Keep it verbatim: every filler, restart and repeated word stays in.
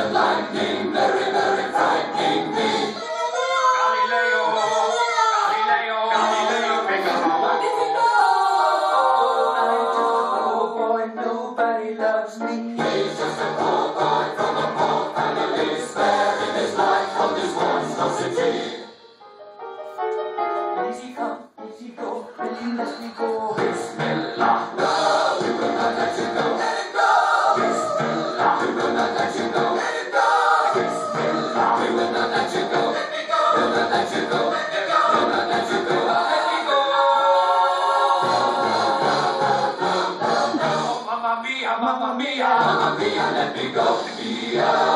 and lightning, very, very frightening me. Galileo, Galileo, Galileo, Figaro. I'm just a poor boy, nobody loves me. He's just a poor boy from a poor family, sparing his life from this monstrosity. Easy come, easy go, really let me go. Bismillah, no, we will not let you go. Let it go. Bismillah, we will not let you go. Let it go. Bismillah, we will not let you go. Let me go. We'll not let you go. Let me go. We'll not let you go. Let me go. Mamma mia, mamma mia, mamma mia, let me go. Mia.